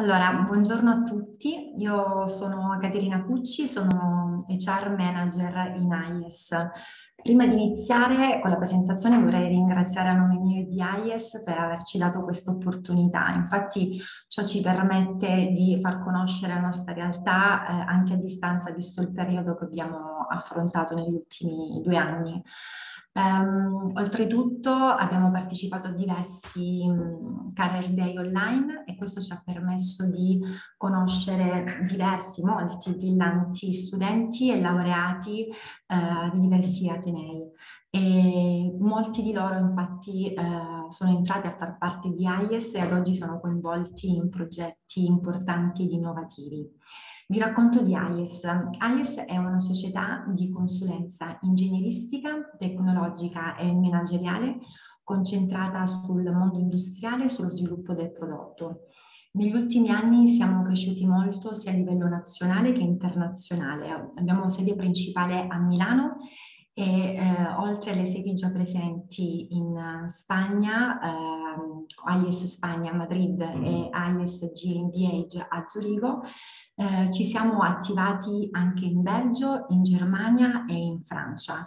Allora, buongiorno a tutti, io sono Caterina Cucci, sono HR Manager in AIES. Prima di iniziare con la presentazione vorrei ringraziare a nome mio e di AIES per averci dato questa opportunità. Infatti ciò ci permette di far conoscere la nostra realtà anche a distanza, visto il periodo che abbiamo affrontato negli ultimi 2 anni. Oltretutto abbiamo partecipato a diversi career day online e questo ci ha permesso di conoscere molti brillanti studenti e laureati di diversi atenei. E molti di loro infatti sono entrati a far parte di AIES e ad oggi sono coinvolti in progetti importanti ed innovativi. Vi racconto di AIES. AIES è una società di consulenza ingegneristica, tecnologica e manageriale concentrata sul mondo industriale e sullo sviluppo del prodotto. Negli ultimi anni siamo cresciuti molto sia a livello nazionale che internazionale. Abbiamo sede principale a Milano e oltre alle sedi già presenti in Spagna, AIES Spagna a Madrid e AIES GmbH a Zurigo, ci siamo attivati anche in Belgio, in Germania e in Francia.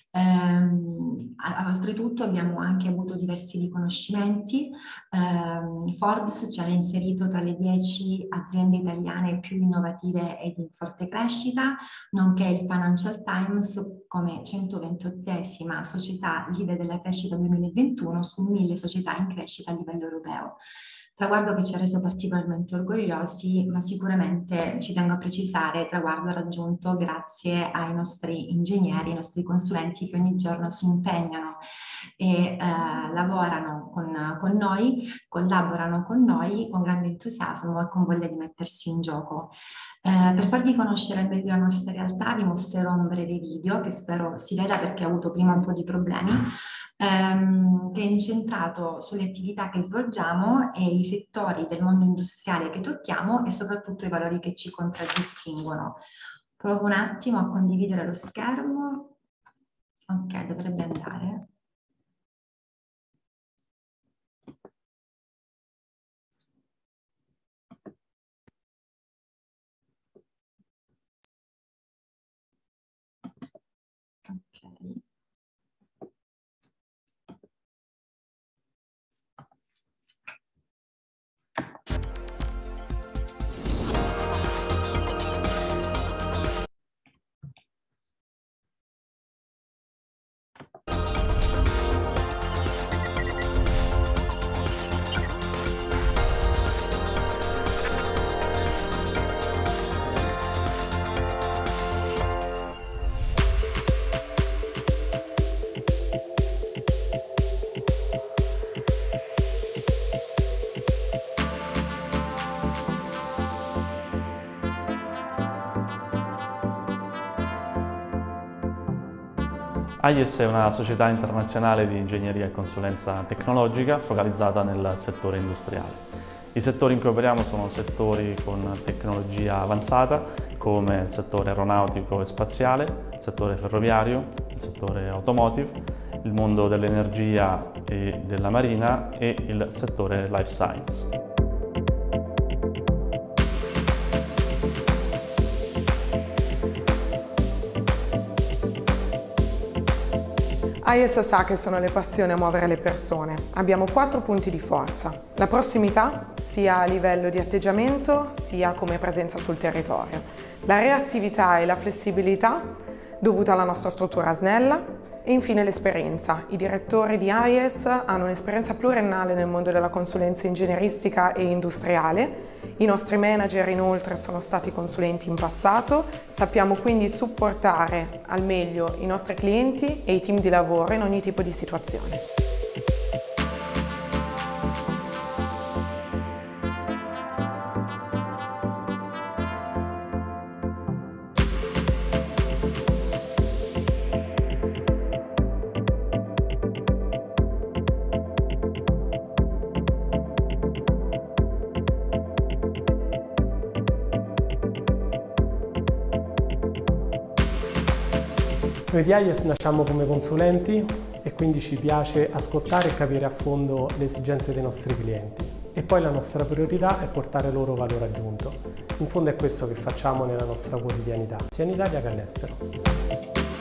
Oltretutto abbiamo anche avuto diversi riconoscimenti. Forbes ci ha inserito tra le 10 aziende italiane più innovative ed in forte crescita, nonché il Financial Times come 128esima società leader della crescita 2021 su 1000 società in crescita a livello europeo. Traguardo che ci ha reso particolarmente orgogliosi, ma sicuramente ci tengo a precisare, traguardo raggiunto grazie ai nostri ingegneri, ai nostri consulenti che ogni giorno si impegnano e lavorano con noi, collaborano con noi con grande entusiasmo e con voglia di mettersi in gioco. Per farvi conoscere meglio la nostra realtà vi mostrerò un breve video che spero si veda perché ho avuto prima un po' di problemi, che è incentrato sulle attività che svolgiamo e i settori del mondo industriale che tocchiamo e soprattutto i valori che ci contraddistinguono. Provo un attimo a condividere lo schermo. Ok, dovrebbe andare. Ok. AIES è una società internazionale di ingegneria e consulenza tecnologica focalizzata nel settore industriale. I settori in cui operiamo sono settori con tecnologia avanzata, come il settore aeronautico e spaziale, il settore ferroviario, il settore automotive, il mondo dell'energia e della marina e il settore life science. AIES sa che sono le passioni a muovere le persone. Abbiamo 4 punti di forza. La prossimità, sia a livello di atteggiamento, sia come presenza sul territorio. La reattività e la flessibilità, dovuta alla nostra struttura snella. E infine l'esperienza. I direttori di AIES hanno un'esperienza pluriennale nel mondo della consulenza ingegneristica e industriale. I nostri manager inoltre sono stati consulenti in passato. Sappiamo quindi supportare al meglio i nostri clienti e i team di lavoro in ogni tipo di situazione. Noi di AIES nasciamo come consulenti e quindi ci piace ascoltare e capire a fondo le esigenze dei nostri clienti. e poi la nostra priorità è portare loro valore aggiunto. In fondo è questo che facciamo nella nostra quotidianità, sia in Italia che all'estero.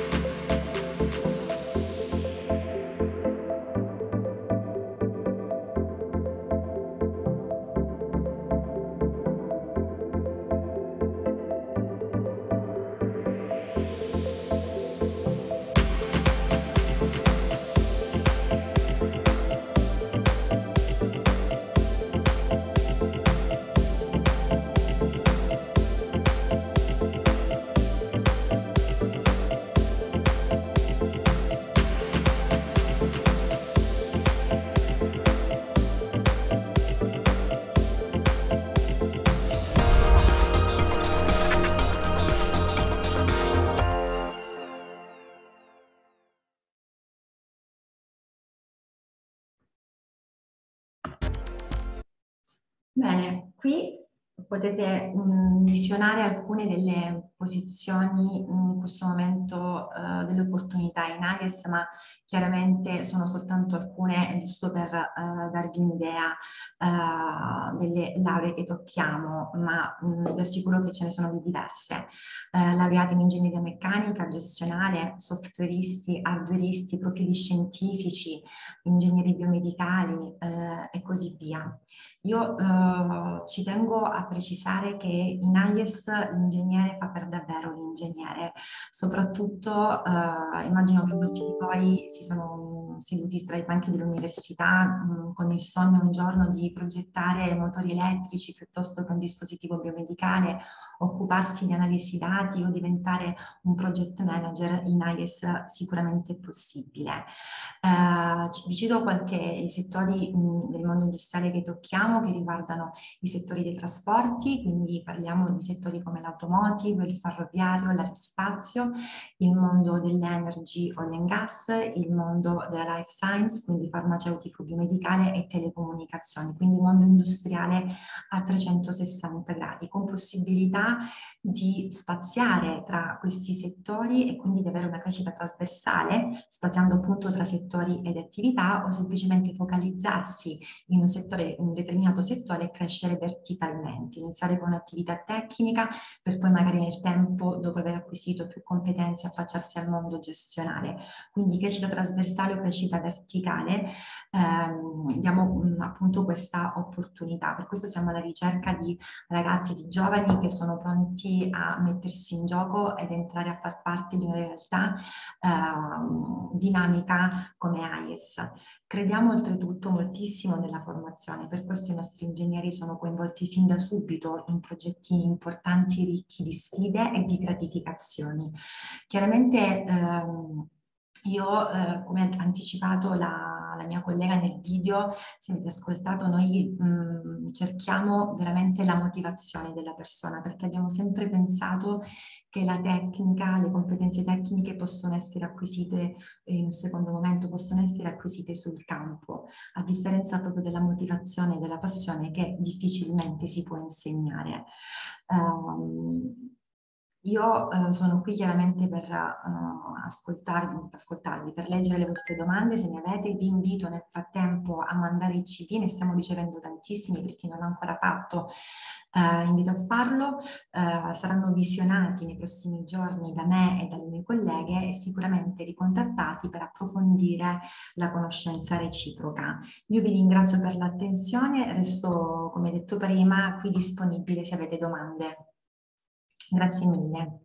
Bene, qui potete visionare alcune delle posizioni in questo momento delle opportunità in AIES, ma chiaramente sono soltanto alcune, giusto per darvi un'idea delle lauree che tocchiamo, ma vi assicuro che ce ne sono di diverse. Laureati in ingegneria meccanica, gestionale, softwareisti, hardwareisti, profili scientifici, ingegneri biomedicali e così via. Io ci tengo a precisare che in AIES l'ingegnere fa per davvero l'ingegnere, soprattutto immagino che molti di voi si sono seduti tra i banchi dell'università con il sogno un giorno di progettare motori elettrici piuttosto che un dispositivo biomedicale, occuparsi di analisi dati o diventare un project manager. In AIES sicuramente è possibile. Vi cito qualche settori del mondo industriale che tocchiamo, che riguardano i settori dei trasporti, quindi parliamo di settori come l'automotive, il ferroviario, l'aerospazio, il mondo dell'energy, oil and gas, il mondo della life science, quindi farmaceutico, biomedicale e telecomunicazioni, quindi mondo industriale a 360 gradi, con possibilità di spaziare tra questi settori e quindi di avere una crescita trasversale, spaziando appunto tra settori ed attività, o semplicemente focalizzarsi in un settore, un determinato settore e crescere verticalmente, iniziare con un'attività tecnica per poi magari nel tempo, dopo aver acquisito più competenze, affacciarsi al mondo gestionale. Quindi crescita trasversale o crescita verticale, diamo appunto questa opportunità. Per questo siamo alla ricerca di ragazzi, di giovani che sono pronti a mettersi in gioco ed entrare a far parte di una realtà dinamica come AIES. Crediamo oltretutto moltissimo nella formazione, per questo i nostri ingegneri sono coinvolti fin da subito in progetti importanti, ricchi di sfide e di gratificazioni. Chiaramente io, come ha anticipato la mia collega nel video, se avete ascoltato, noi cerchiamo veramente la motivazione della persona, perché abbiamo sempre pensato che la tecnica, le competenze tecniche possono essere acquisite in un secondo momento, possono essere acquisite sul campo, a differenza proprio della motivazione e della passione che difficilmente si può insegnare. Io sono qui chiaramente per ascoltarvi, per leggere le vostre domande, se ne avete. Vi invito nel frattempo a mandare i CV, ne stiamo ricevendo tantissimi, per chi non l'ha ancora fatto invito a farlo. Saranno visionati nei prossimi giorni da me e dalle mie colleghe e sicuramente ricontattati per approfondire la conoscenza reciproca. Io vi ringrazio per l'attenzione, resto, come detto prima, qui disponibile se avete domande. Grazie mille.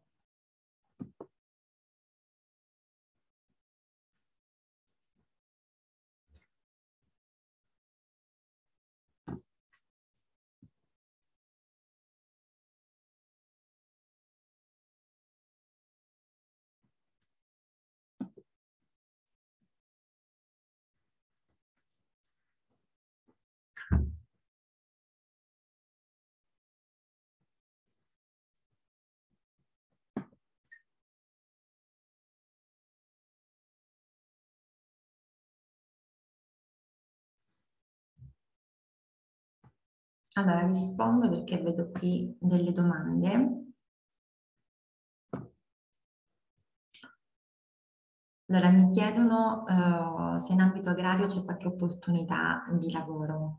Allora, rispondo perché vedo qui delle domande. Allora, mi chiedono se in ambito agrario c'è qualche opportunità di lavoro.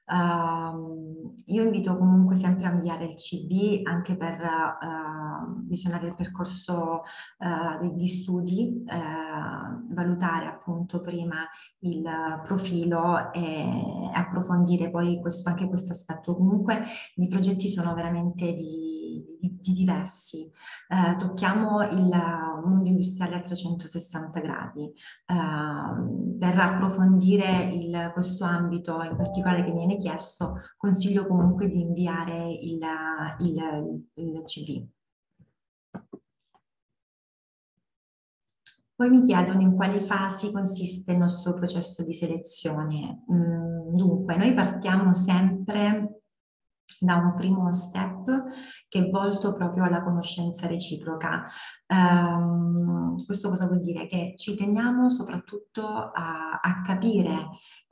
Io invito comunque sempre a inviare il CV anche per visionare il percorso degli studi, valutare appunto prima il profilo e approfondire poi anche questo aspetto. Comunque i progetti sono veramente di diversi. Tocchiamo il mondo industriale a 360 gradi. Per approfondire questo ambito in particolare che viene chiesto, consiglio comunque di inviare il CV. Poi mi chiedono in quali fasi consiste il nostro processo di selezione. Dunque, noi partiamo sempre da un primo step che è volto proprio alla conoscenza reciproca. Questo cosa vuol dire? Che ci teniamo soprattutto a capire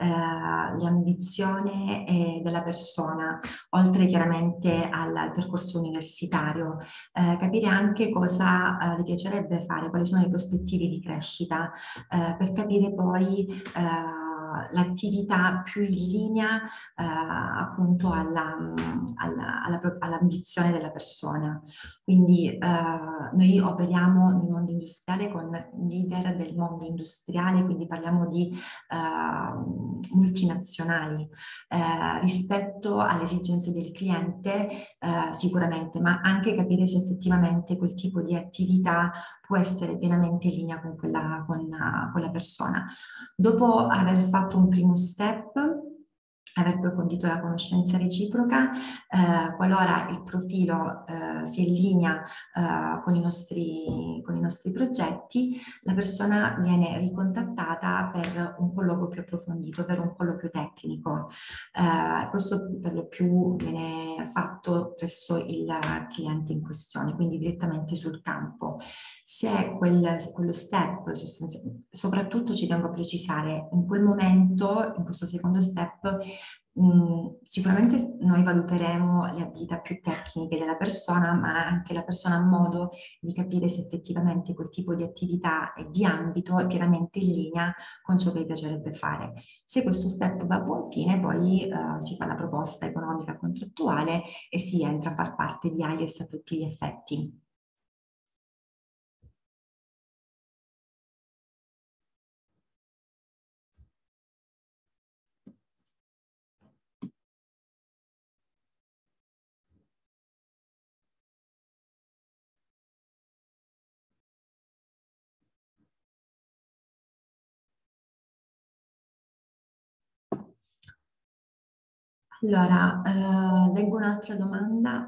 l'ambizione della persona, oltre chiaramente al percorso universitario, capire anche cosa le piacerebbe fare, quali sono le prospettive di crescita, per capire poi l'attività più in linea appunto all'ambizione della persona. Quindi noi operiamo nel mondo industriale con leader del mondo industriale, quindi parliamo di multinazionali. Rispetto alle esigenze del cliente sicuramente, ma anche capire se effettivamente quel tipo di attività può essere pienamente in linea con quella persona. Dopo aver fatto un primo step, aver approfondito la conoscenza reciproca, qualora il profilo si allinea con i nostri progetti, la persona viene ricontattata per un colloquio più approfondito, per un colloquio tecnico. Questo per lo più viene fatto presso il cliente in questione, quindi direttamente sul campo. Se quello step, soprattutto ci tengo a precisare, in quel momento, in questo secondo step, sicuramente noi valuteremo le abilità più tecniche della persona, ma anche la persona ha modo di capire se effettivamente quel tipo di attività e di ambito è pienamente in linea con ciò che gli piacerebbe fare. Se questo step va a buon fine, poi si fa la proposta economica contrattuale e si entra a far parte di AIES a tutti gli effetti. Allora, leggo un'altra domanda.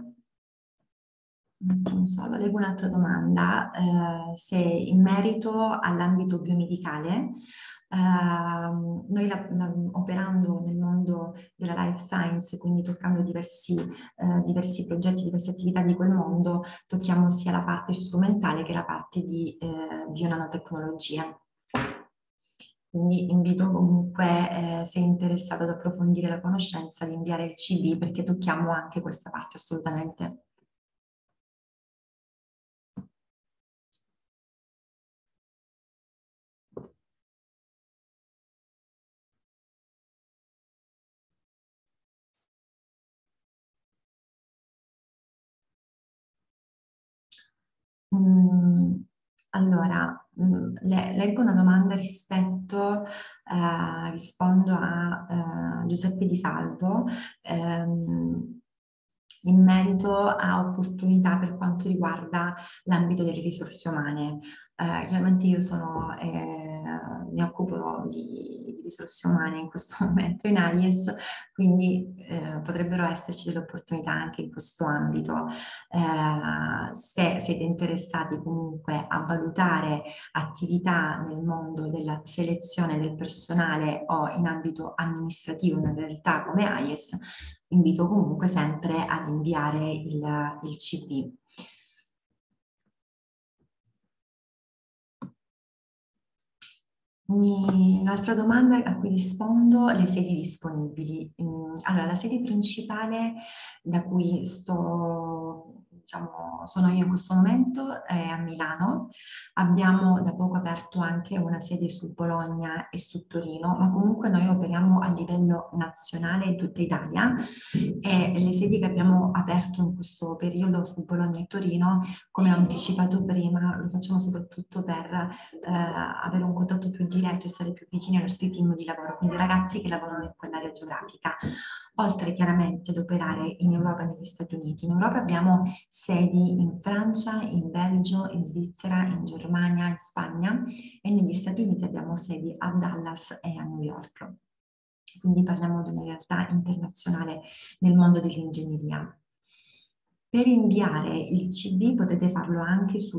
Leggo un'altra domanda, se in merito all'ambito biomedicale, noi operando nel mondo della life science, quindi toccando diversi progetti, diverse attività di quel mondo, tocchiamo sia la parte strumentale che la parte di bionanotecnologia. Quindi invito comunque, se è interessato ad approfondire la conoscenza, di inviare il CV perché tocchiamo anche questa parte assolutamente. Allora, leggo una domanda rispondo a Giuseppe Di Salvo in merito a opportunità per quanto riguarda l'ambito delle risorse umane. Chiaramente io mi occupo di risorse umane in questo momento in AIES, quindi potrebbero esserci delle opportunità anche in questo ambito. Se siete interessati comunque a valutare attività nel mondo della selezione del personale o in ambito amministrativo, in realtà come AIES, invito comunque sempre ad inviare il CV. Un'altra domanda a cui rispondo, le sedi disponibili. Allora, la sede principale da cui sto diciamo, sono io in questo momento a Milano. Abbiamo da poco aperto anche una sede su Bologna e su Torino, ma comunque noi operiamo a livello nazionale in tutta Italia e le sedi che abbiamo aperto in questo periodo su Bologna e Torino, come ho anticipato prima, lo facciamo soprattutto per avere un contatto più diretto e stare più vicini ai nostri team di lavoro, quindi ragazzi che lavorano in quell'area geografica, oltre chiaramente ad operare in Europa e negli Stati Uniti. In Europa abbiamo sedi in Francia, in Belgio, in Svizzera, in Germania, in Spagna, e negli Stati Uniti abbiamo sedi a Dallas e a New York. Quindi parliamo di una realtà internazionale nel mondo dell'ingegneria. Per inviare il CV potete farlo anche su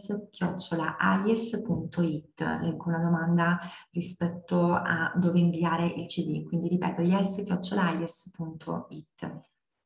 yes@aies.it. Leggo una domanda rispetto a dove inviare il CV, quindi ripeto yes@aies.it.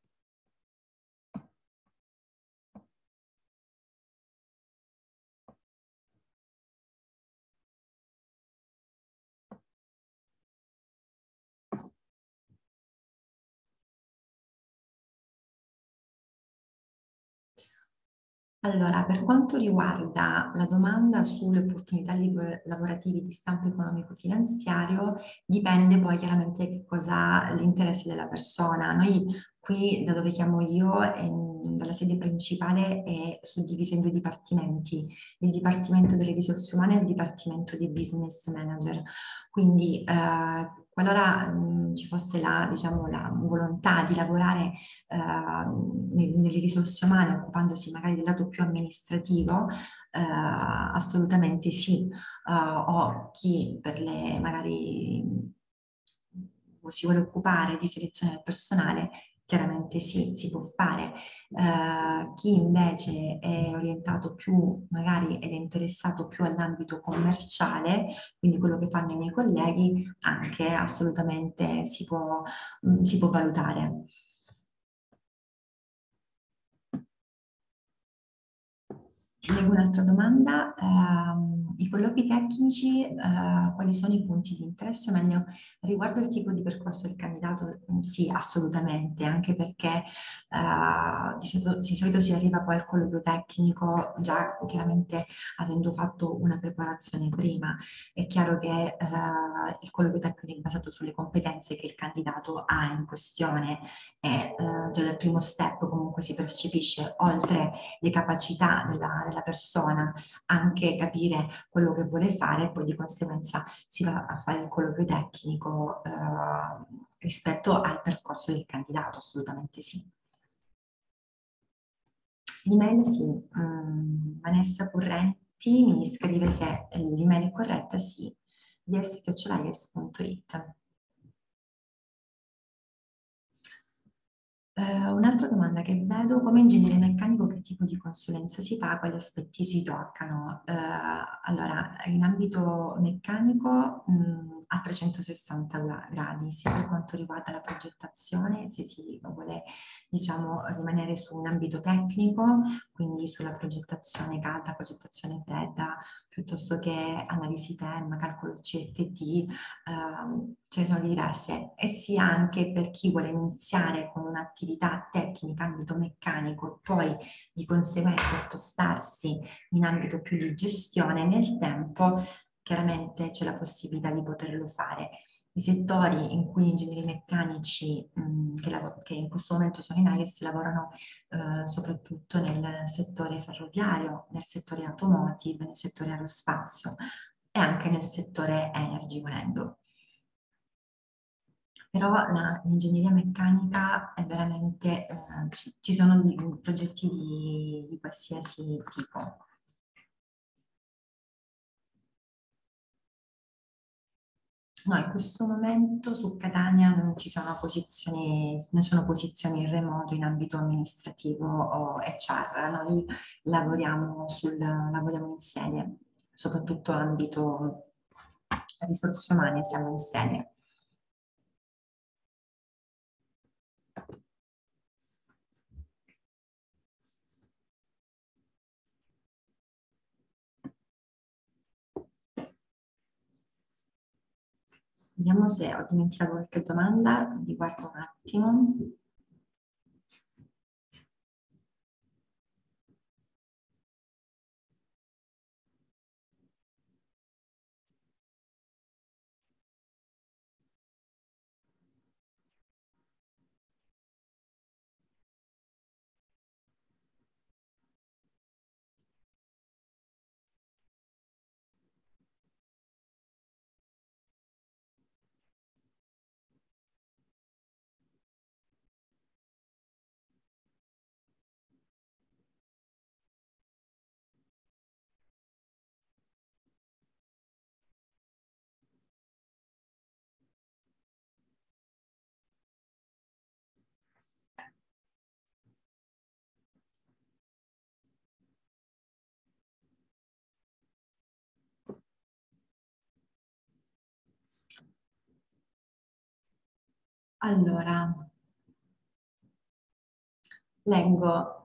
Allora, per quanto riguarda la domanda sulle opportunità lavorative di stampo economico-finanziario, dipende poi chiaramente che cosa l'interesse della persona. Noi qui, da dove chiamo io, dalla sede principale, è suddivisa in due dipartimenti, il Dipartimento delle Risorse Umane e il Dipartimento dei Business Manager. Quindi, qualora ci fosse diciamo, la volontà di lavorare nelle risorse umane, occupandosi magari del lato più amministrativo, assolutamente sì. O chi per le magari si vuole occupare di selezione del personale, chiaramente sì, si può fare. Chi invece è orientato più, magari ed è interessato più all'ambito commerciale, quindi quello che fanno i miei colleghi, anche assolutamente si può valutare. Leggo un'altra domanda. I colloqui tecnici, quali sono i punti di interesse? O meglio, riguardo il tipo di percorso del candidato, sì, assolutamente, anche perché di solito si arriva poi al colloquio tecnico già chiaramente avendo fatto una preparazione prima. È chiaro che il colloquio tecnico è basato sulle competenze che il candidato ha in questione e già dal primo step comunque si percepisce, oltre le capacità della persona, anche capire quello che vuole fare, e poi di conseguenza si va a fare il colloquio tecnico rispetto al percorso del candidato, assolutamente sì. L'email sì, Vanessa Currenti mi scrive se l'email è corretta, sì, yes@yes.it. Un'altra domanda che vedo: come ingegnere meccanico che tipo di consulenza si fa, quali aspetti si toccano? Allora, in ambito meccanico a 360 gradi, sia per quanto riguarda la progettazione, se si vuole diciamo rimanere su un ambito tecnico, quindi sulla progettazione calda, progettazione fredda, piuttosto che analisi TEM, calcolo CFD, ce ne sono diverse, e sia anche per chi vuole iniziare con un'attività tecnica, ambito meccanico, poi di conseguenza spostarsi in ambito più di gestione nel tempo, chiaramente c'è la possibilità di poterlo fare. I settori in cui gli ingegneri meccanici che in questo momento sono in AIES lavorano soprattutto nel settore ferroviario, nel settore automotive, nel settore aerospazio e anche nel settore energy volendo. Però l'ingegneria meccanica è veramente, ci sono progetti di qualsiasi tipo. No, in questo momento su Catania non ci sono posizioni, non sono posizioni in remoto in ambito amministrativo o HR. Noi lavoriamo in sede, soprattutto ambito risorse umane, siamo in sede. Vediamo se ho dimenticato qualche domanda, vi guardo un attimo. Allora, leggo,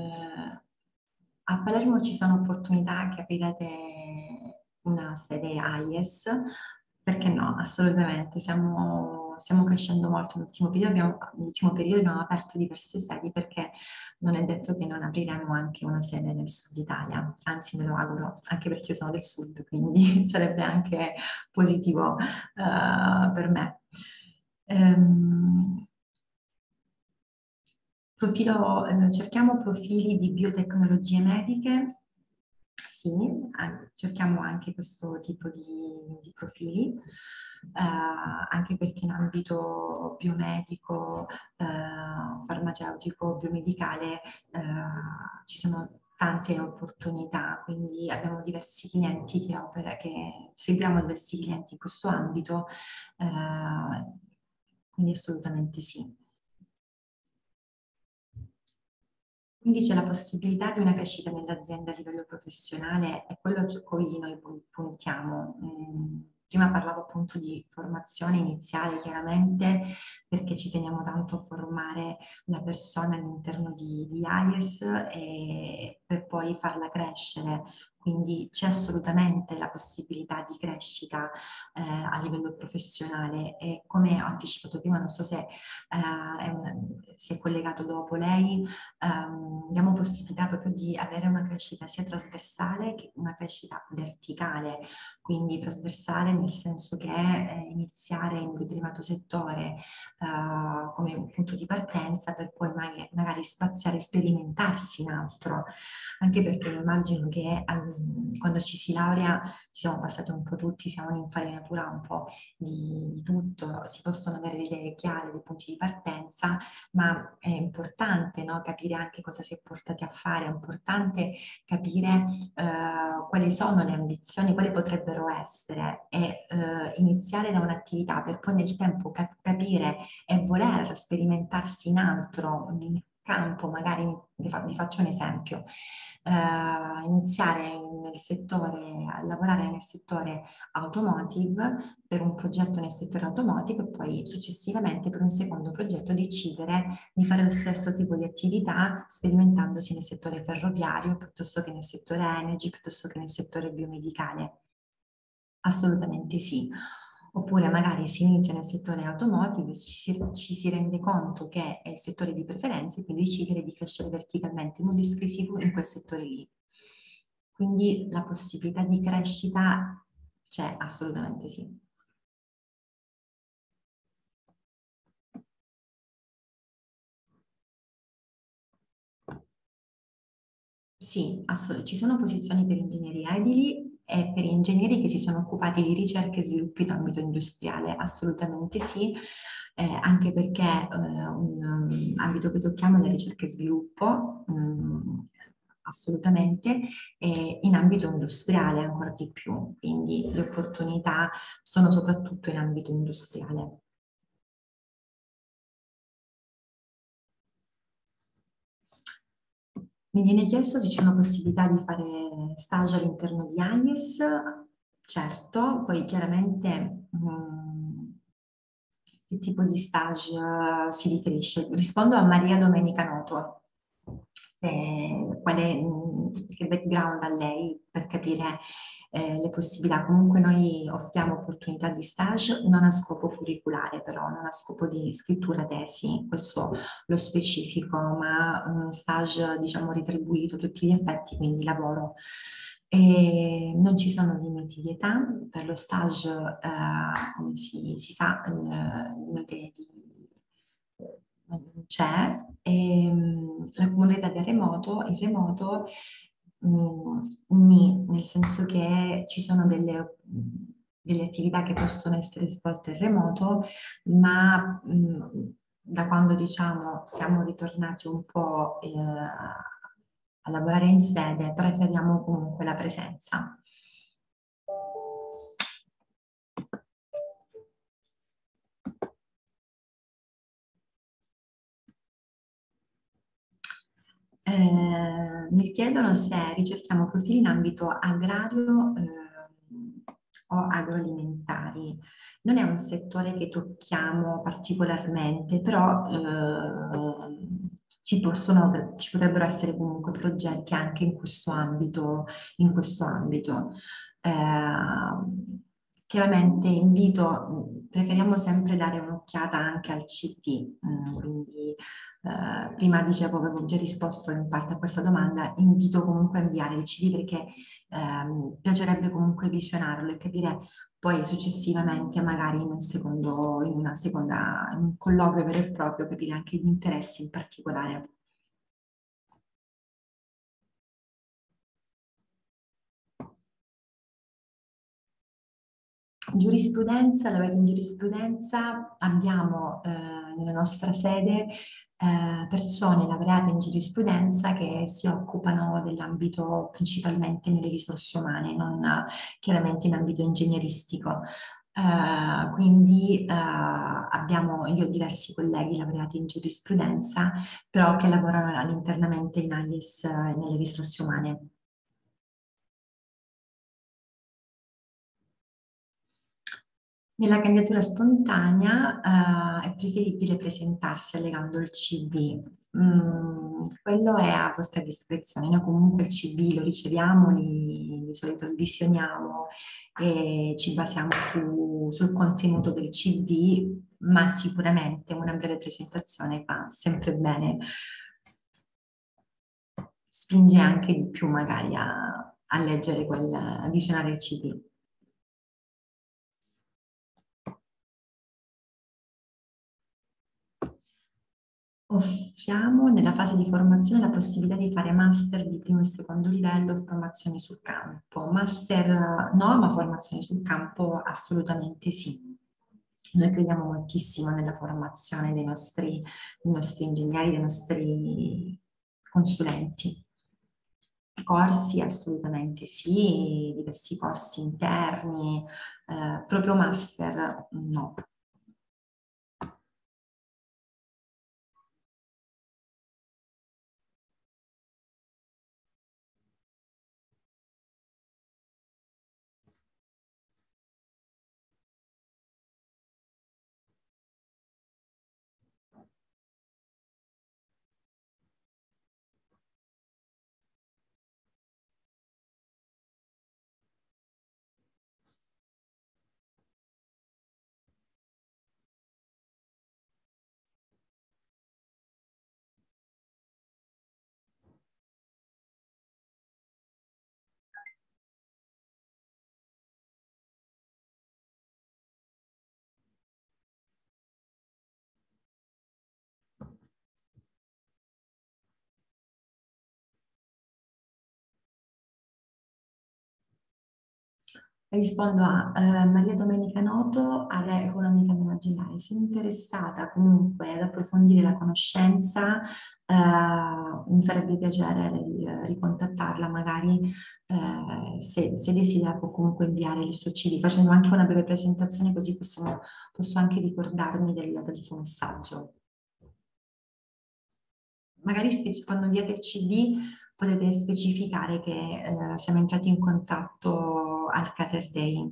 a Palermo ci sono opportunità che aprite una sede AIES, perché no, assolutamente, stiamo crescendo molto nell'ultimo periodo abbiamo aperto diverse sedi perché non è detto che non apriremo anche una sede nel sud Italia, anzi me lo auguro, anche perché io sono del sud, quindi sarebbe anche positivo per me. Ehm, cerchiamo profili di biotecnologie mediche, sì, cerchiamo anche questo tipo di profili, anche perché in ambito biomedico, farmaceutico, biomedicale ci sono tante opportunità, quindi abbiamo diversi clienti che seguiamo diversi clienti in questo ambito, quindi assolutamente sì. Quindi c'è la possibilità di una crescita nell'azienda a livello professionale, è quello su cui noi puntiamo. Prima parlavo appunto di formazione iniziale, chiaramente, perché ci teniamo tanto a formare la persona all'interno di AIES e per poi farla crescere. Quindi c'è assolutamente la possibilità di crescita a livello professionale e come ho anticipato prima, non so se si è collegato dopo lei, diamo possibilità proprio di avere una crescita sia trasversale che una crescita verticale, quindi trasversale nel senso che iniziare in un determinato settore come un punto di partenza per poi magari spaziare e sperimentarsi in altro, anche perché immagino che quando ci si laurea ci siamo passati un po' tutti, siamo un'infarinatura un po' di tutto, si possono avere le idee chiare, dei punti di partenza, ma è importante, no, capire anche cosa si è portati a fare, è importante capire quali sono le ambizioni, quali potrebbero essere e iniziare da un'attività per poi nel tempo capire e voler sperimentarsi in altro, in campo, magari vi faccio un esempio, iniziare nel settore, a lavorare nel settore automotive per un progetto nel settore automotive e poi successivamente per un secondo progetto decidere di fare lo stesso tipo di attività sperimentandosi nel settore ferroviario piuttosto che nel settore energy, piuttosto che nel settore biomedicale. Assolutamente sì. Oppure magari si inizia nel settore automotive, ci si rende conto che è il settore di preferenza e quindi decidere di crescere verticalmente, non esclusivo in quel settore lì. Quindi la possibilità di crescita c'è, assolutamente sì. Sì, ci sono posizioni per ingegneri edili e per ingegneri che si sono occupati di ricerca e sviluppo in ambito industriale, assolutamente sì, anche perché un ambito che tocchiamo è la ricerca e sviluppo, assolutamente, e in ambito industriale ancora di più, quindi le opportunità sono soprattutto in ambito industriale. Mi viene chiesto se c'è una possibilità di fare stage all'interno di AIES, certo, poi chiaramente che tipo di stage si riferisce. Rispondo a Maria Domenica Noto, che background ha lei per capire le possibilità. Comunque noi offriamo opportunità di stage non a scopo curriculare, però non a scopo di scrittura tesi, questo lo specifico, ma un stage diciamo retribuito a tutti gli effetti, quindi lavoro. E non ci sono limiti di età per lo stage, come si sa, il limite non c'è. La comodità del remoto, il remoto, nel senso che ci sono delle attività che possono essere svolte in remoto, ma da quando diciamo siamo ritornati un po' a lavorare in sede, preferiamo comunque la presenza. Mi chiedono se ricerchiamo profili in ambito agrario, o agroalimentari. Non è un settore che tocchiamo particolarmente, però ci potrebbero essere comunque progetti anche in questo ambito. In questo ambito. Chiaramente preferiamo sempre dare un'occhiata anche al CV, quindi prima dicevo, avevo già risposto in parte a questa domanda, invito comunque a inviare il CV perché piacerebbe comunque visionarlo e capire poi successivamente, magari in un colloquio vero e proprio, capire anche gli interessi in particolare. Giurisprudenza, laureati in giurisprudenza, abbiamo nella nostra sede persone laureate in giurisprudenza che si occupano dell'ambito principalmente nelle risorse umane, non chiaramente in ambito ingegneristico. Quindi io ho diversi colleghi laureati in giurisprudenza, però che lavorano all'internamente in AIES nelle risorse umane. Nella candidatura spontanea è preferibile presentarsi allegando il CV. Quello è a vostra discrezione. Noi comunque il CV lo riceviamo, di solito lo visioniamo e ci basiamo sul contenuto del CV, ma sicuramente una breve presentazione fa sempre bene. Spinge anche di più magari a leggere a visionare il CV. Offriamo nella fase di formazione la possibilità di fare master di primo e secondo livello, formazioni sul campo. Master no, ma formazioni sul campo assolutamente sì. Noi crediamo moltissimo nella formazione dei nostri ingegneri, dei nostri consulenti. Corsi assolutamente sì, diversi corsi interni, proprio master no. Rispondo a Maria Domenica Noto, area economica manageriale. Se interessata comunque ad approfondire la conoscenza, mi farebbe piacere ricontattarla, magari se desidera può comunque inviare il suo CV, facendo anche una breve presentazione così posso anche ricordarmi del suo messaggio. Magari quando inviate il CV potete specificare che siamo entrati in contatto al Career Day.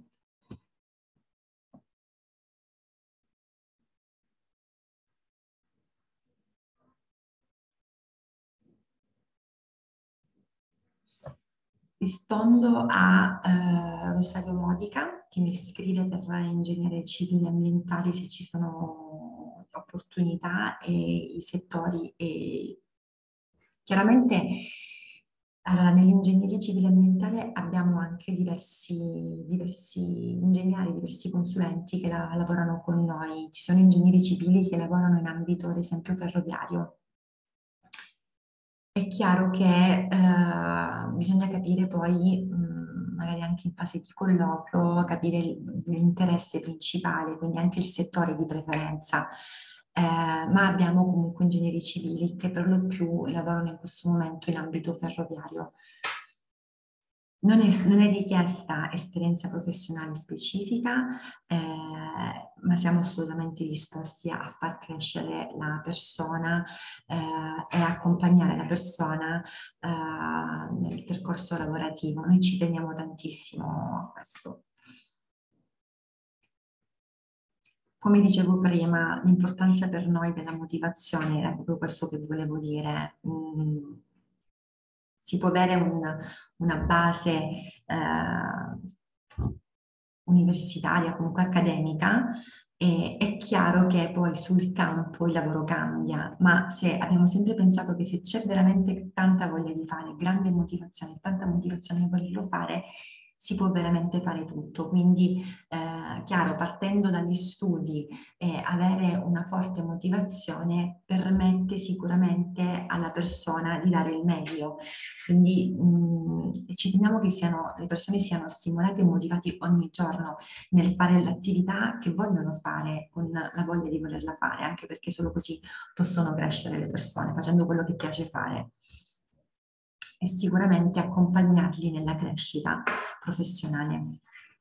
Rispondo a Rosario Modica, che mi scrive per ingegnere civili e ambientali se ci sono opportunità e i settori. E chiaramente, allora, nell'ingegneria civile e ambientale abbiamo anche diversi ingegneri, diversi consulenti che lavorano con noi. Ci sono ingegneri civili che lavorano in ambito, ad esempio, ferroviario. È chiaro che bisogna capire poi, magari anche in fase di colloquio, capire l'interesse principale, quindi anche il settore di preferenza. Ma abbiamo comunque ingegneri civili che per lo più lavorano in questo momento in ambito ferroviario. Non è richiesta esperienza professionale specifica, ma siamo assolutamente disposti a far crescere la persona e accompagnare la persona nel percorso lavorativo. Noi ci teniamo tantissimo a questo. come dicevo prima, l'importanza per noi della motivazione è proprio questo che volevo dire. Si può avere una base universitaria, comunque accademica, e è chiaro che poi sul campo il lavoro cambia, ma se abbiamo sempre pensato che se c'è veramente tanta voglia di fare, grande motivazione, tanta motivazione di volerlo fare, si può veramente fare tutto. Quindi, chiaro, partendo dagli studi e avere una forte motivazione permette sicuramente alla persona di dare il meglio. Quindi ci teniamo che le persone siano stimolate e motivate ogni giorno nel fare l'attività che vogliono fare, con la voglia di volerla fare, anche perché solo così possono crescere le persone, facendo quello che piace fare. E sicuramente accompagnarli nella crescita professionale.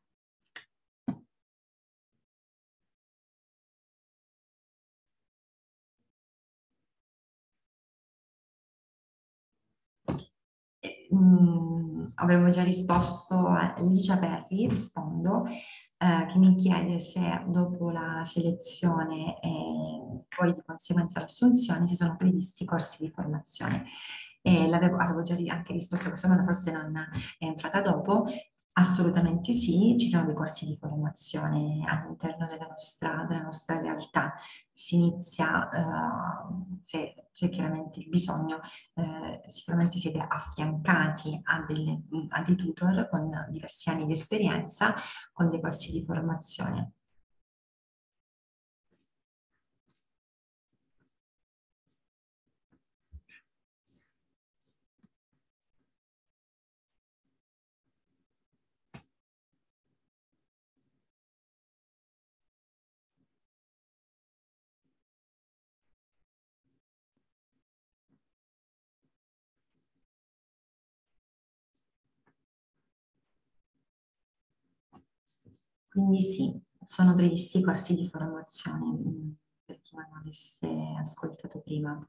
Avevo già risposto a Licia Perri, rispondo, che mi chiede se dopo la selezione e poi di conseguenza l'assunzione si sono previsti corsi di formazione. Avevo già anche risposto a questa domanda, forse non è entrata dopo. Assolutamente sì, ci sono dei corsi di formazione all'interno della nostra realtà. Si inizia, se c'è chiaramente il bisogno, sicuramente siete affiancati a dei tutor con diversi anni di esperienza, con dei corsi di formazione. Quindi sì, sono previsti corsi di formazione, per chi non avesse ascoltato prima.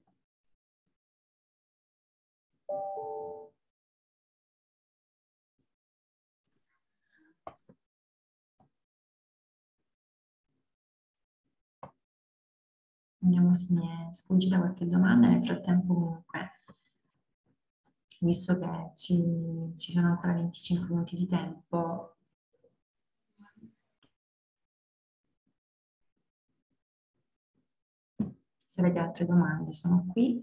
Vediamo se mi è sfuggita qualche domanda. Nel frattempo, comunque, visto che ci sono ancora 25 minuti di tempo, se avete altre domande sono qui.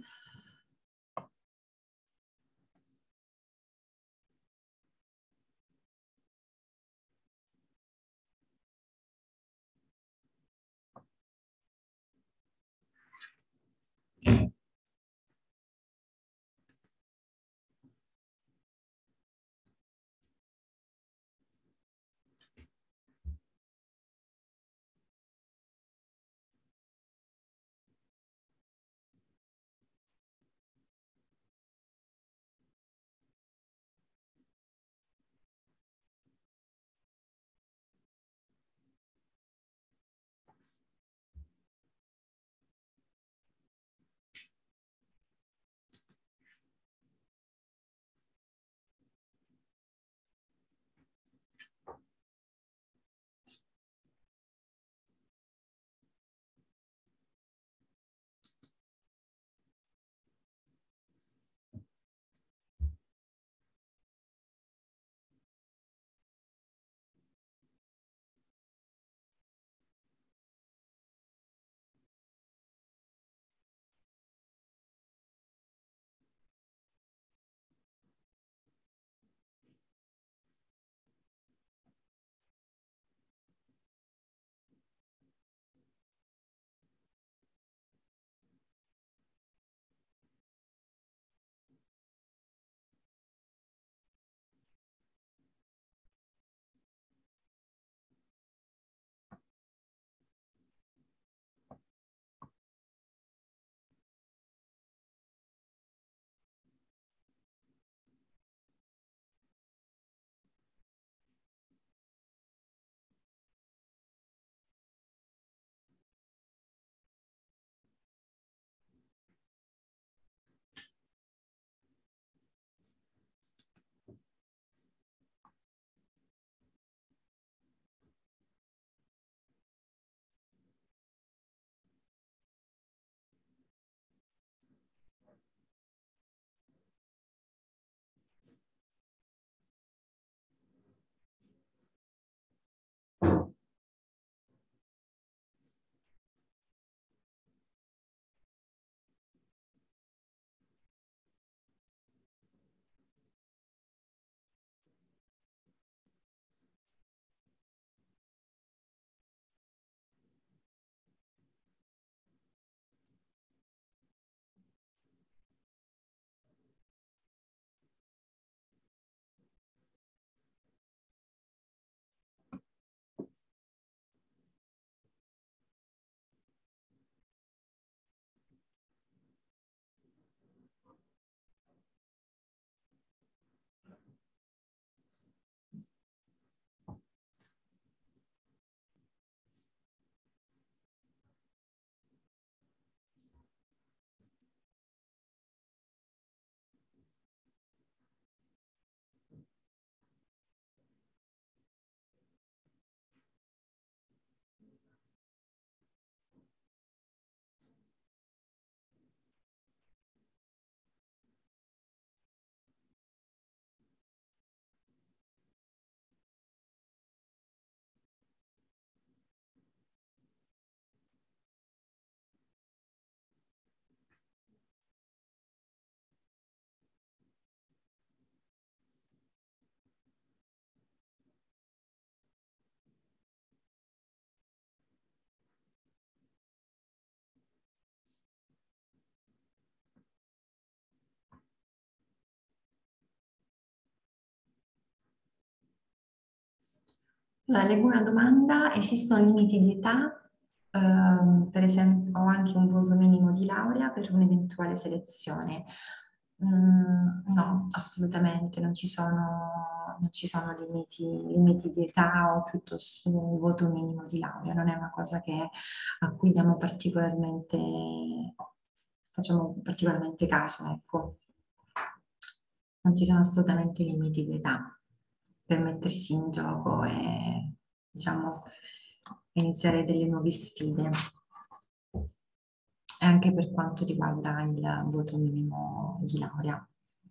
Allora, leggo una domanda: esistono limiti di età? Per esempio, ho anche un voto minimo di laurea per un'eventuale selezione. No, assolutamente, non ci sono limiti di età o piuttosto un voto minimo di laurea, non è una cosa a cui facciamo particolarmente caso, ecco. Non ci sono assolutamente limiti di età per mettersi in gioco e, diciamo, iniziare delle nuove sfide. E anche per quanto riguarda il voto minimo di laurea.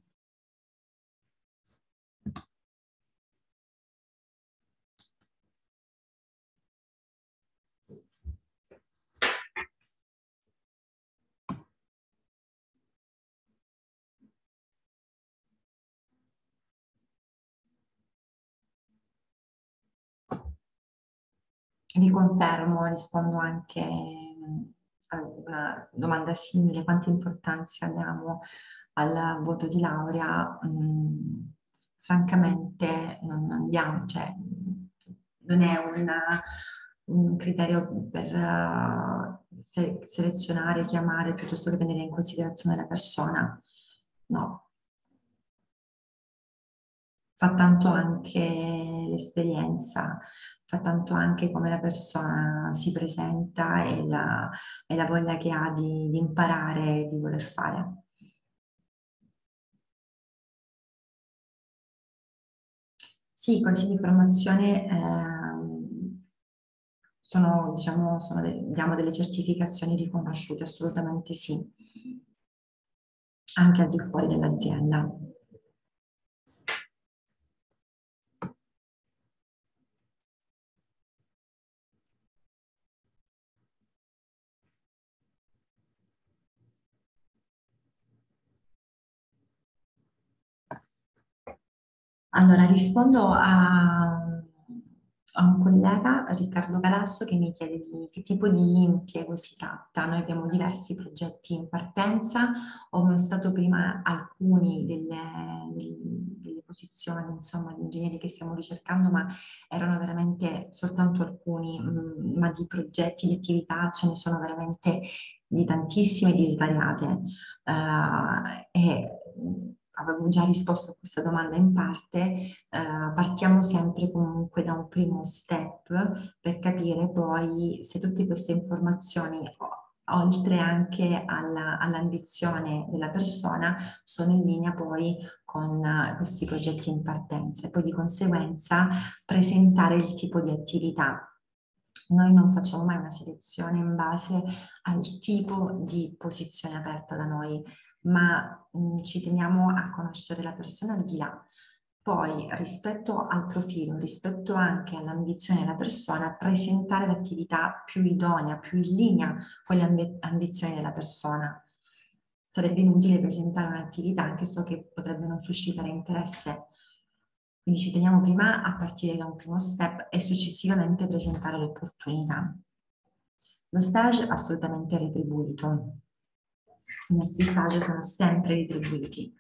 Riconfermo, rispondo anche a una domanda simile: quanta importanza diamo al voto di laurea? Francamente non diamo, cioè non è un criterio per selezionare, chiamare, piuttosto che tenere in considerazione la persona. No. Fa tanto anche l'esperienza, fa tanto anche come la persona si presenta e la voglia che ha di imparare e di voler fare. Sì, i corsi di formazione diamo delle certificazioni riconosciute, assolutamente sì, anche al di fuori dell'azienda. Allora, rispondo a un collega, Riccardo Galasso, che mi chiede di che tipo di impiego si tratta. Noi abbiamo diversi progetti in partenza, ho mostrato prima alcuni delle posizioni, insomma, di ingegneri che stiamo ricercando, ma erano veramente soltanto alcuni, ma di progetti, di attività ce ne sono veramente di tantissime, di svariate. Avevo già risposto a questa domanda in parte. Partiamo sempre comunque da un primo step per capire poi se tutte queste informazioni, oltre anche all'ambizione della persona, sono in linea poi con questi progetti in partenza e poi di conseguenza presentare il tipo di attività. Noi non facciamo mai una selezione in base al tipo di posizione aperta da noi, ma ci teniamo a conoscere la persona al di là. Poi, rispetto al profilo, rispetto anche all'ambizione della persona, presentare l'attività più idonea, più in linea con le ambizioni della persona. Sarebbe inutile presentare un'attività anche so che potrebbe non suscitare interesse. Quindi ci teniamo prima a partire da un primo step e successivamente presentare l'opportunità. Lo stage assolutamente retribuito. I nostri stage sono sempre retribuiti.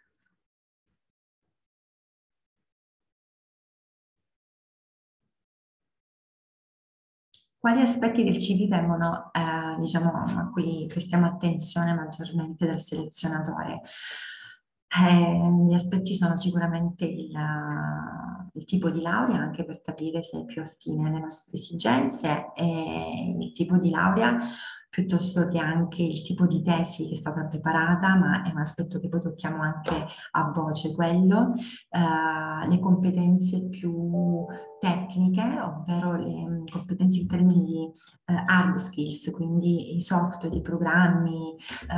Quali aspetti del CV vengono, diciamo, a cui prestiamo attenzione maggiormente dal selezionatore? Gli aspetti sono sicuramente il tipo di laurea, anche per capire se è più affine alle nostre esigenze, e il tipo di laurea, piuttosto che anche il tipo di tesi che è stata preparata, ma è un aspetto che poi tocchiamo anche a voce, quello, le competenze più tecniche, ovvero le competenze in termini di hard skills, quindi i software, i programmi,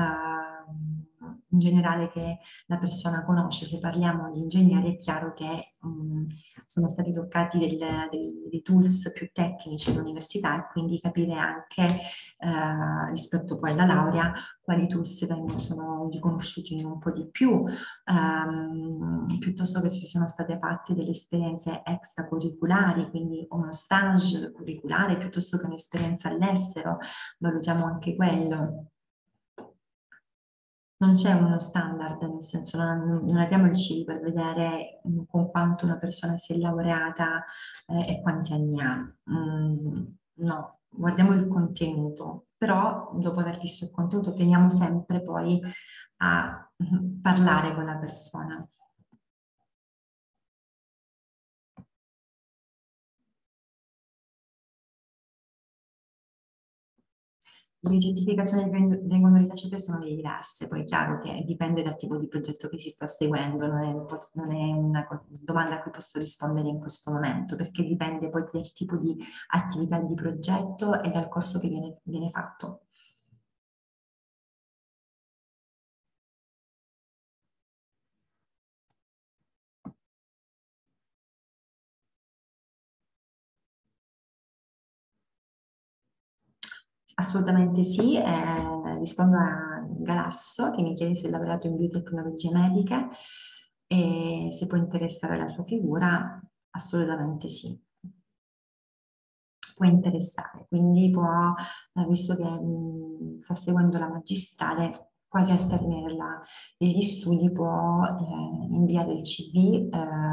in generale che la persona conosce. Se parliamo di ingegneri è chiaro che sono stati toccati dei tools più tecnici all'università e quindi capire anche rispetto poi alla laurea quali tools sono riconosciuti un po' di più, piuttosto che ci sono state fatte delle esperienze extracurriculari, quindi uno stage curriculare piuttosto che un'esperienza all'estero, valutiamo anche quello. non c'è uno standard, nel senso non abbiamo il CV per vedere con quanto una persona si è laureata e quanti anni ha. No, guardiamo il contenuto, però dopo aver visto il contenuto teniamo sempre poi a parlare con la persona. Le certificazioni che vengono rilasciate sono diverse, poi è chiaro che dipende dal tipo di progetto che si sta seguendo, non è una domanda a cui posso rispondere in questo momento, perché dipende poi dal tipo di attività di progetto e dal corso che viene fatto. Assolutamente sì, rispondo a Galasso che mi chiede se è laureato in biotecnologie mediche e se può interessare la sua figura, assolutamente sì, può interessare, quindi può, visto che sta seguendo la magistrale, quasi al termine degli studi può inviare il CV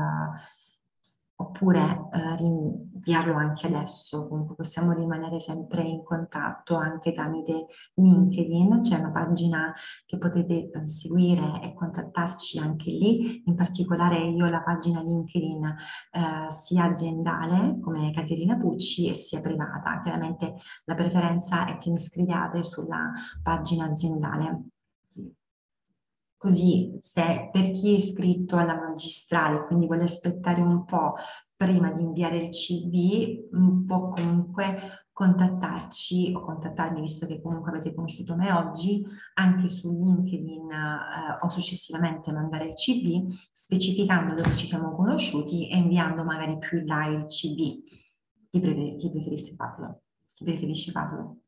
oppure inviarlo anche adesso, comunque possiamo rimanere sempre in contatto anche tramite LinkedIn, c'è una pagina che potete seguire e contattarci anche lì, in particolare io ho la pagina LinkedIn sia aziendale come Caterina Pucci e sia privata, chiaramente la preferenza è che mi iscriviate sulla pagina aziendale. Così, se per chi è iscritto alla magistrale, quindi vuole aspettare un po' prima di inviare il CV, può comunque contattarci o contattarmi, visto che comunque avete conosciuto me oggi, anche su LinkedIn o successivamente mandare il CV, specificando dove ci siamo conosciuti e inviando magari più in là il CV. Chi preferisse farlo? Chi preferisce farlo?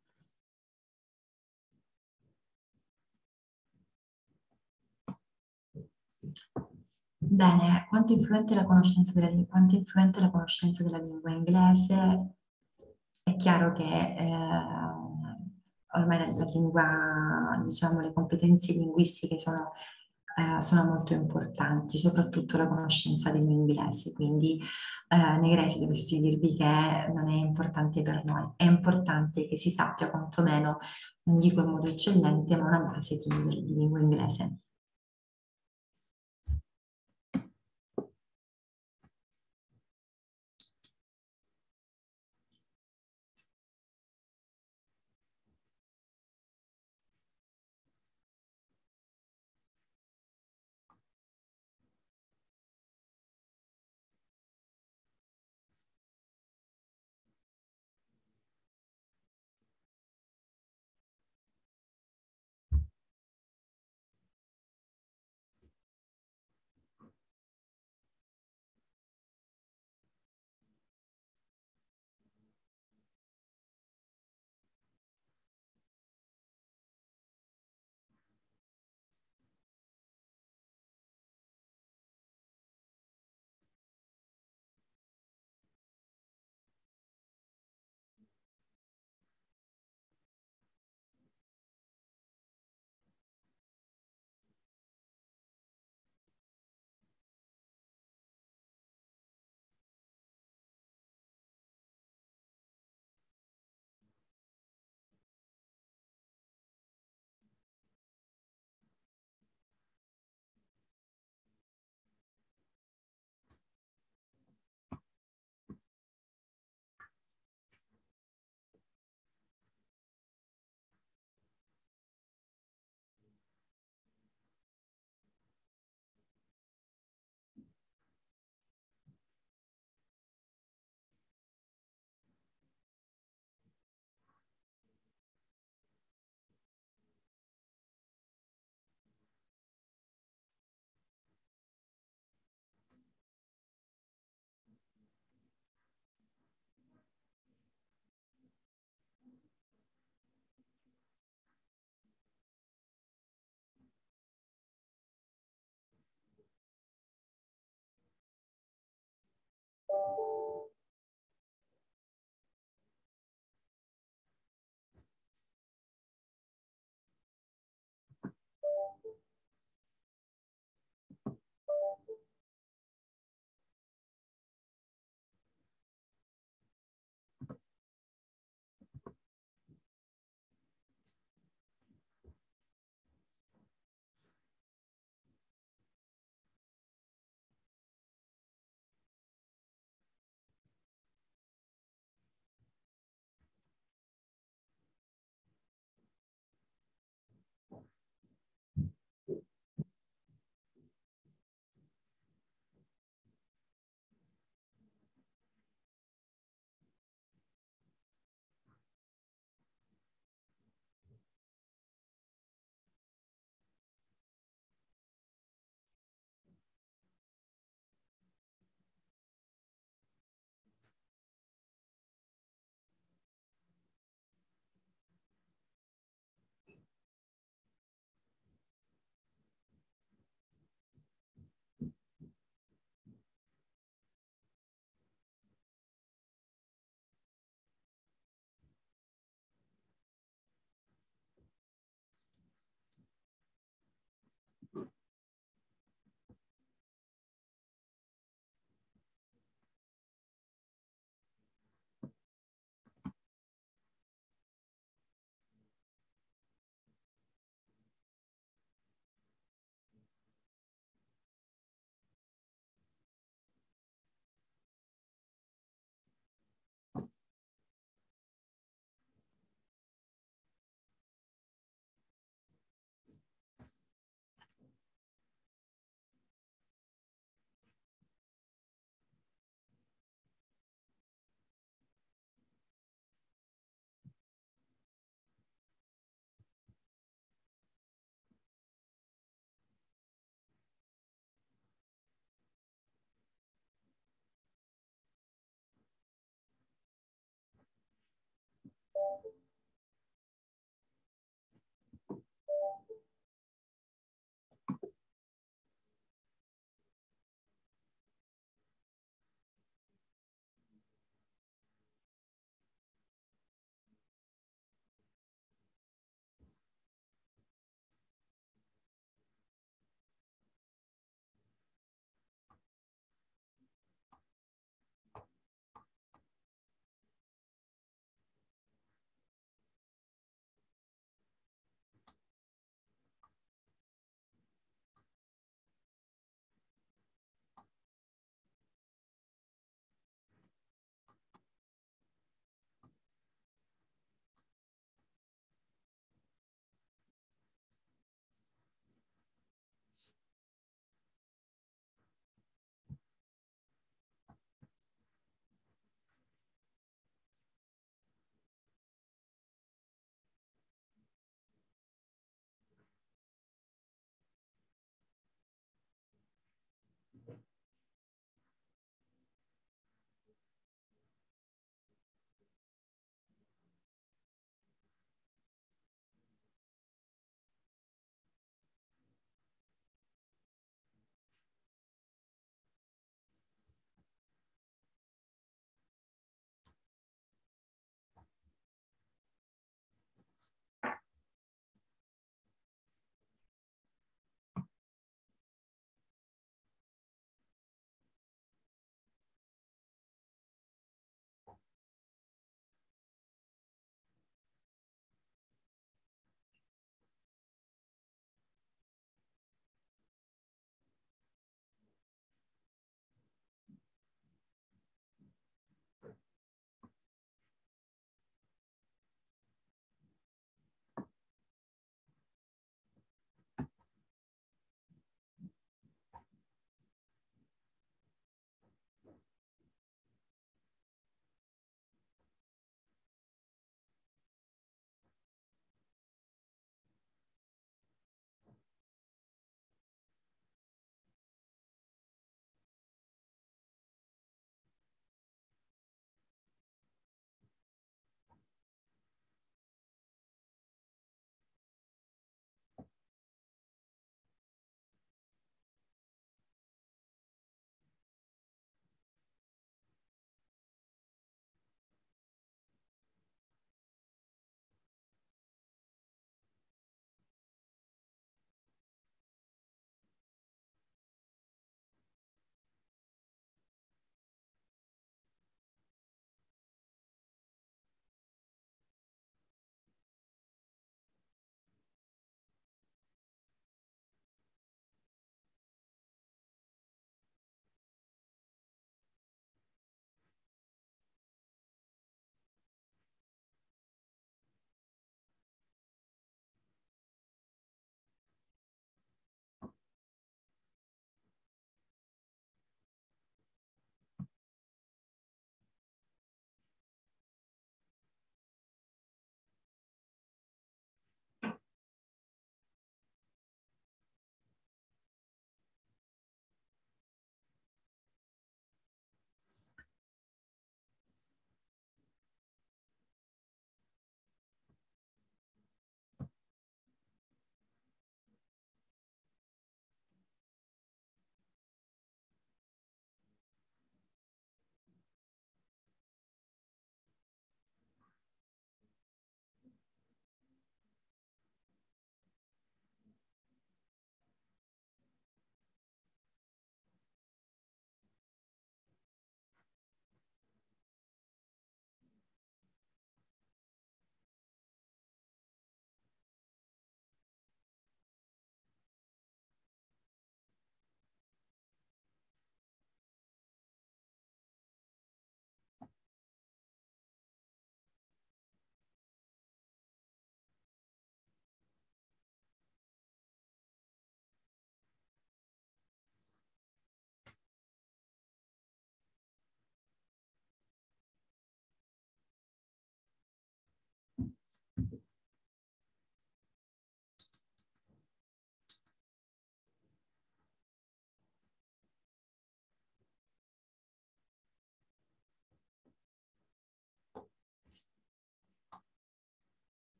Bene, quanto è influente la conoscenza della lingua inglese? È chiaro che ormai la lingua, diciamo, le competenze linguistiche sono molto importanti, soprattutto la conoscenza dell'inglese, quindi negherei se dovessi dirvi che non è importante per noi. È importante che si sappia quantomeno, non dico in modo eccellente, ma una base di lingua inglese.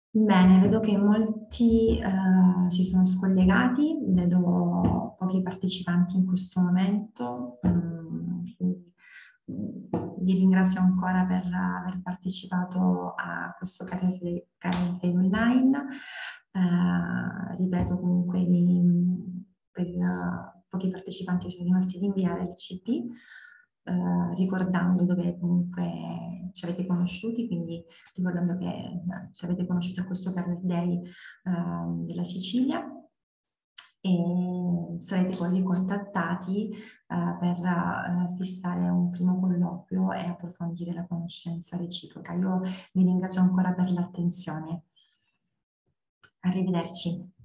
Bene, vedo che molti si sono scollegati, vedo pochi partecipanti in questo momento, quindi vi ringrazio ancora per aver partecipato a questo Career Day online. Ripeto comunque per pochi partecipanti che sono rimasti di inviare il CP, ricordando dove comunque ci avete conosciuti, quindi ricordando che ci avete conosciuto a questo Career Day della Sicilia, e sarete poi ricontattati per fissare un primo colloquio e approfondire la conoscenza reciproca. Io vi ringrazio ancora per l'attenzione. Arrivederci.